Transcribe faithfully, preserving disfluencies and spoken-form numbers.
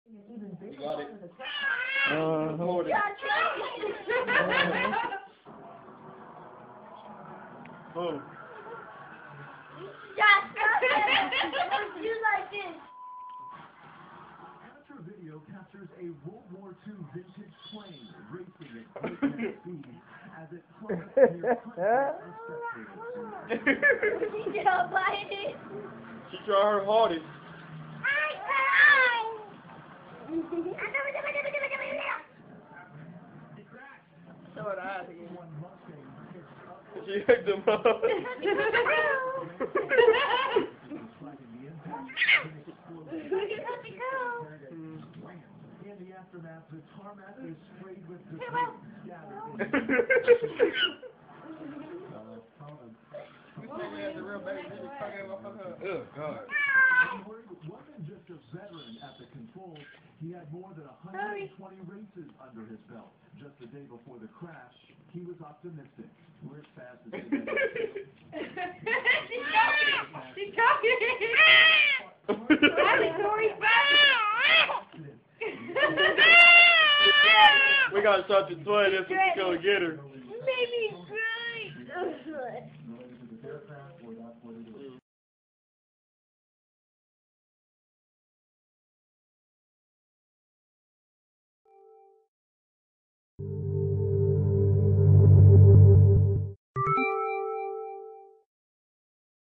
You got it. Uh, hold it. Boom. You like this. Amateur video captures a World War Two vintage plane racing at breakneck speed as it plummets near hundreds of spectators. She don't bite it. She tried her hardest. Show her the eyes again. She hooked him up. In the aftermath, the tarmac is sprayed with debris scattered. Oh, God. Wasn't just a veteran at the controls, he had more than one hundred twenty races under his belt. Just the day before the crash, he was optimistic. We're as fast as they She's talking. She's talking. Tori We gotta start the toy this one to go get her. Baby, great.